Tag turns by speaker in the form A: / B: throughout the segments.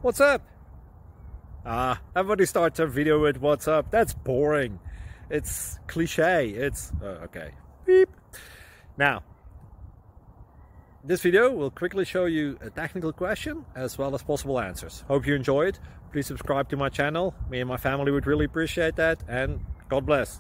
A: What's up? Everybody starts a video with what's up. That's boring. It's cliche. It's okay. Beep. Now, this video will quickly show you a technical question as well as possible answers. Hope you enjoy it. Please subscribe to my channel. Me and my family would really appreciate that, and God bless.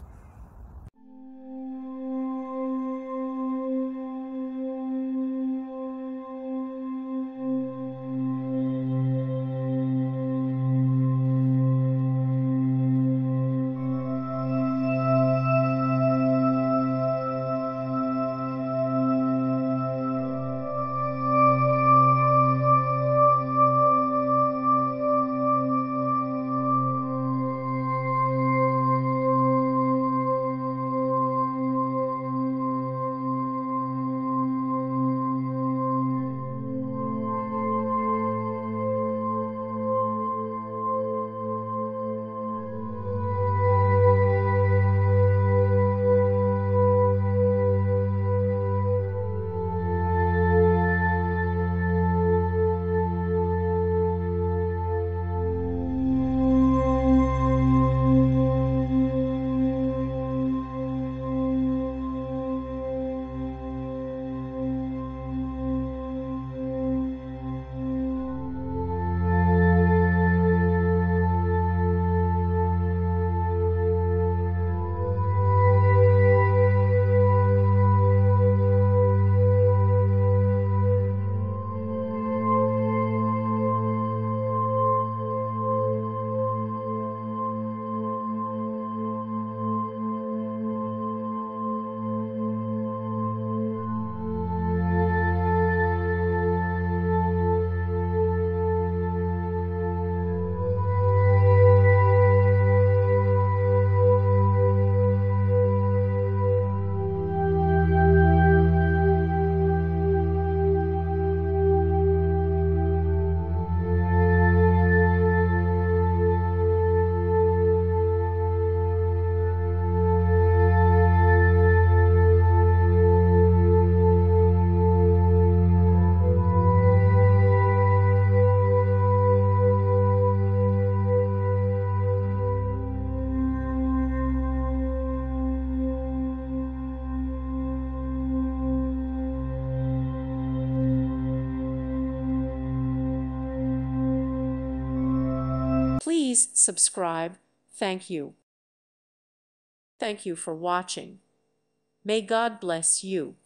B: Please subscribe. Thank you. Thank you for watching. May God bless you.